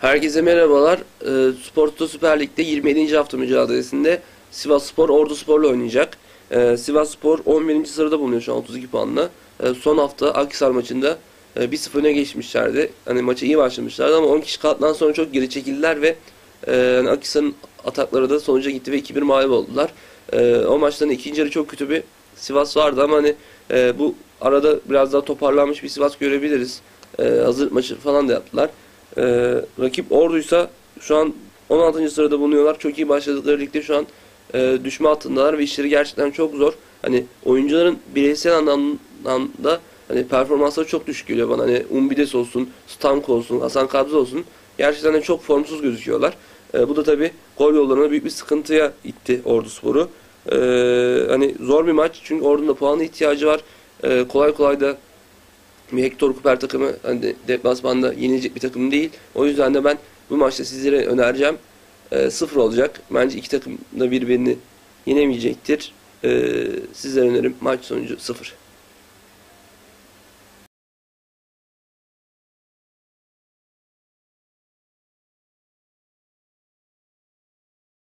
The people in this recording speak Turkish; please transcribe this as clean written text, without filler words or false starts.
Herkese merhabalar. Spor Süper Lig'de 27. hafta mücadelesinde Sivasspor Orduspor'la oynayacak. Sivasspor 11. sırada bulunuyor şu an 32 puanla. Son hafta Akhisar maçında 1-0 öne geçmişlerdi. Hani maça iyi başlamışlardı ama 10 kişi kaldıktan sonra çok geri çekildiler ve hani Akhisar'ın atakları da sonuca gitti ve 2-1 mağlup oldular. O maçların ikinci yarı çok kötü bir Sivas vardı ama hani bu arada biraz daha toparlanmış bir Sivas görebiliriz. Hazır maçı falan da yaptılar. Rakip Ordu'ysa şu an 16. sırada bulunuyorlar. Çok iyi başladıkları ligde şu an düşme hattındalar ve işleri gerçekten çok zor. Hani oyuncuların bireysel anlamda hani performansları çok düşük geliyor bana. Hani Umbides olsun, Stanko olsun, Hasan Kabze olsun. Gerçekten de çok formsuz gözüküyorlar. Bu da tabii gol yollarına büyük bir sıkıntıya itti Orduspor'u. Hani zor bir maç çünkü Ordu'nun da puanı ihtiyacı var. Kolay kolay da bir Hector Cooper takımı hani deplasmanda yenilecek bir takım değil. O yüzden de ben bu maçta sizlere önereceğim 0 olacak. Bence iki takım da birbirini yenemeyecektir. Sizlere önerim maç sonucu 0.